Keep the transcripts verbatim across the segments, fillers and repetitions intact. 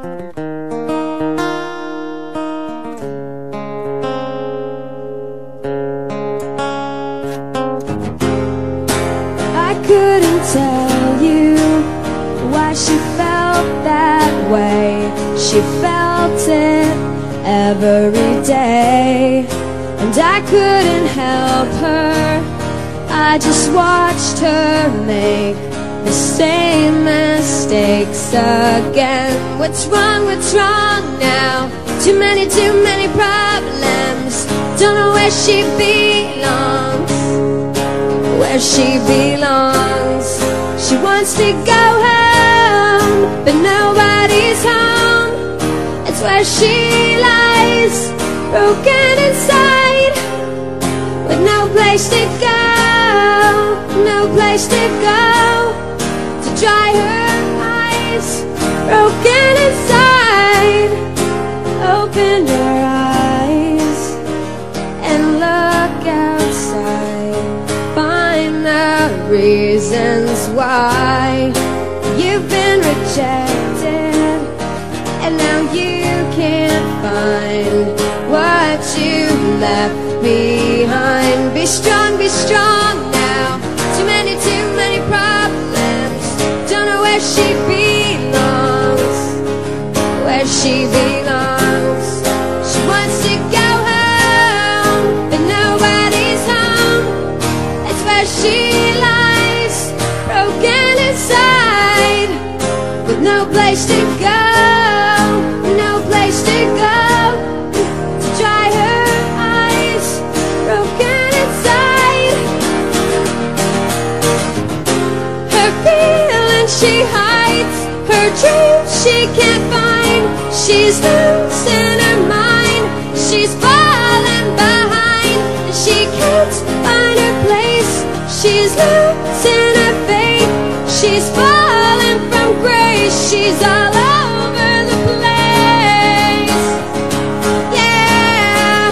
I couldn't tell you why she felt that way. She felt it every day, and I couldn't help her. I just watched her make the same mistakes again. What's wrong, what's wrong now? Too many, too many problems. Don't know where she belongs, where she belongs. She wants to go home, but nobody's home. It's where she lies, broken inside, with no place to go, no place to go to dry her eyes. Broken inside, open your eyes and look outside. Find the reasons why you've been rejected, and now you can't find what you left behind. Be strong, be strong now. Too many, too many problems. Don't know where she belongs, where she belongs. She wants to go home, but nobody's home. It's where she lies, broken inside, with no place to go, no place to go to dry her eyes. Broken inside, her feelings she hides, her dreams she can't find. She's losing her mind, she's falling behind, and she can't find her place. She's losing her faith, she's falling from grace. She's all over the place, yeah.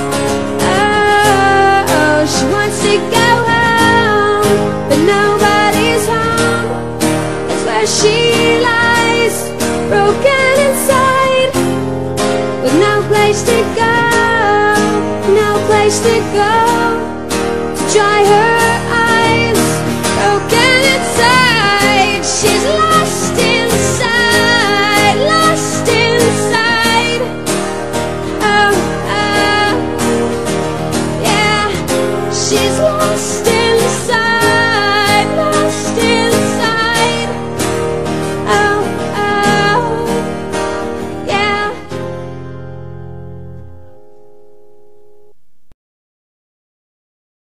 Oh, oh, she wants to go home, but nobody's home. It's where she lies, broken inside, with no place to go, no place to go to dry her